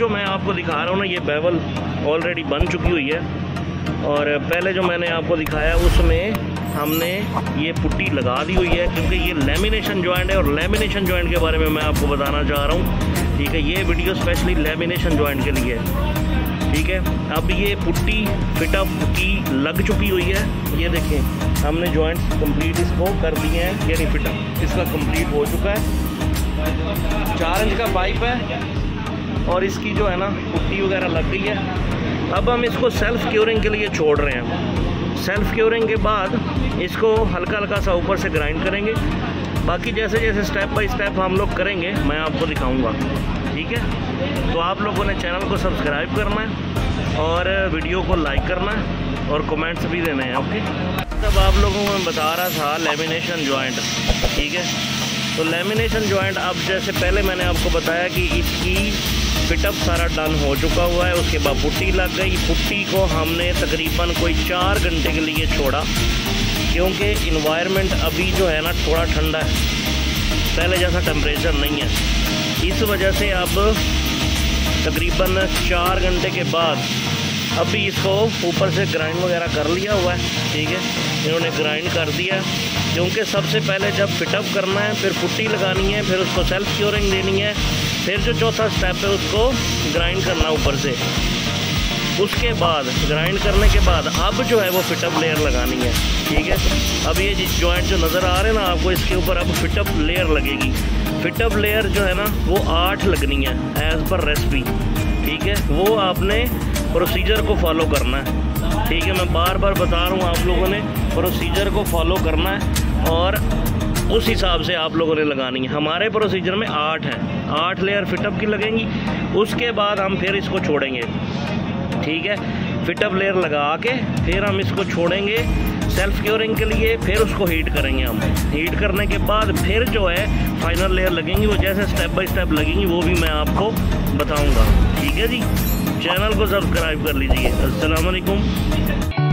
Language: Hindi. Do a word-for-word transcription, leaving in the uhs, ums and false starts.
जो मैं आपको दिखा रहा हूँ ना, ये बेवल ऑलरेडी बन चुकी हुई है। और पहले जो मैंने आपको दिखाया उसमें हमने ये पुट्टी लगा दी हुई है, क्योंकि ये लेमिनेशन जॉइंट है और लेमिनेशन जॉइंट के बारे में मैं आपको बताना चाह रहा हूँ। ठीक है, ये वीडियो स्पेशली लेमिनेशन जॉइंट के लिए है। ठीक है, अब ये पुट्टी फिटअप की लग चुकी हुई है। ये देखें, हमने जॉइंट कंप्लीट इसको कर दिए हैं, यानी फिटअप इसका कंप्लीट हो चुका है। चार इंच का पाइप है और इसकी जो है ना पुट्टी वगैरह लग गई है। अब हम इसको सेल्फ क्योरिंग के लिए छोड़ रहे हैं। सेल्फ क्योरिंग के बाद इसको हल्का हल्का सा ऊपर से ग्राइंड करेंगे। बाकी जैसे जैसे स्टेप बाय स्टेप हम लोग करेंगे मैं आपको दिखाऊंगा। ठीक है, तो आप लोगों ने चैनल को सब्सक्राइब करना है और वीडियो को लाइक करना है और कमेंट्स भी देने हैं। ओके, तब आप लोगों को मैं बता रहा था लेमिनेशन जॉइंट। ठीक है, तो लेमिनेशन जॉइंट अब जैसे पहले मैंने आपको बताया कि इसकी फिटअप सारा डन हो चुका हुआ है। उसके बाद पुट्टी लग गई। पुट्टी को हमने तकरीबन कोई चार घंटे के लिए छोड़ा, क्योंकि इन्वायरमेंट अभी जो है ना थोड़ा ठंडा है, पहले जैसा टेम्परेचर नहीं है। इस वजह से अब तकरीबन चार घंटे के बाद अभी इसको ऊपर से ग्राइंड वगैरह कर लिया हुआ है। ठीक है, इन्होंने ग्राइंड कर दिया, क्योंकि सबसे पहले जब फिटअप करना है, फिर पुट्टी लगानी है, फिर उसको सेल्फ क्योरिंग देनी है, फिर जो चौथा स्टेप है उसको ग्राइंड करना ऊपर से। उसके बाद ग्राइंड करने के बाद अब जो है वो फिटअप लेयर लगानी है। ठीक है, अब ये जॉइंट जो नज़र आ रहे हैं ना आपको, इसके ऊपर अब फिटअप लेयर लगेगी। फिटअप लेयर जो है ना वो आठ लगनी है एज़ पर रेसिपी। ठीक है, वो आपने प्रोसीजर को फॉलो करना है। ठीक है, मैं बार बार बता रहा हूँ, आप लोगों ने प्रोसीजर को फॉलो करना है और उस हिसाब से आप लोगों ने लगानी है। हमारे प्रोसीजर में आठ है, आठ लेयर फिटअप की लगेंगी। उसके बाद हम फिर इसको छोड़ेंगे। ठीक है, फिटअप लेयर लगा के फिर हम इसको छोड़ेंगे सेल्फ क्योरिंग के लिए, फिर उसको हीट करेंगे हम। हीट करने के बाद फिर जो है फाइनल लेयर लगेंगी, वो जैसे स्टेप बाय स्टेप लगेंगी वो भी मैं आपको बताऊंगा। ठीक है जी, चैनल को सब्सक्राइब कर लीजिए। अस्सलाम वालेकुम।